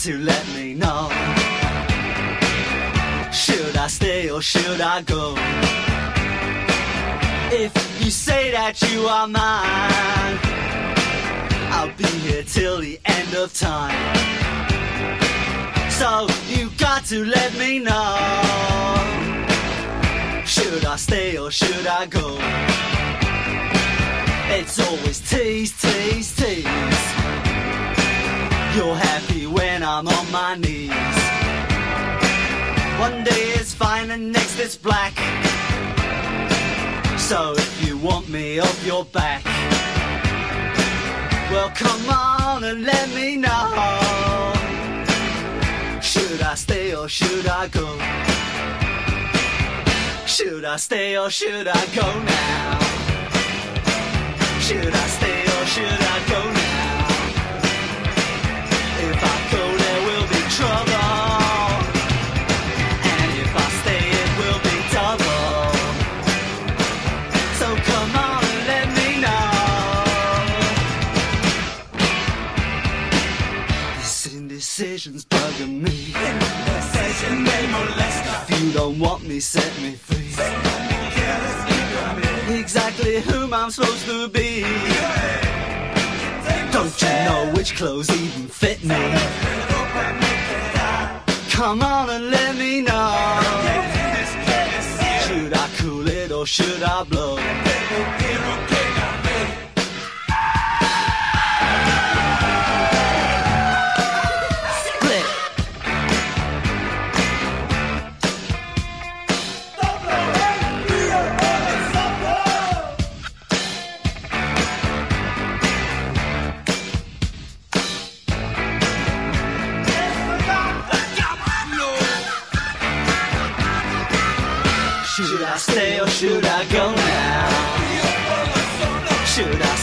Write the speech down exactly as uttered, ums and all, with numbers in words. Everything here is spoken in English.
to let me know. Should I stay or should I go? If you say that you are mine, I'll be here till the end of time. So you got to let me know. Should I stay or should I go? It's always tease, tease, tease. You're happy when I'm on my knees. One day it's fine and next it's black. So if you want me off your back, well come on and let me know. Should I stay or should I go? Should I stay or should I go now? Should I stay or should I go now? If I go there will be trouble, and if I stay it will be double. So come on and let me know. This indecision's bugging me. Indecision, they molest us. If you don't want me, set me free. Exactly whom I'm supposed to be. Don't you know which clothes even fit me? Come on and let me know. Should I cool it or should I blow? Should I stay or should I go now? Should I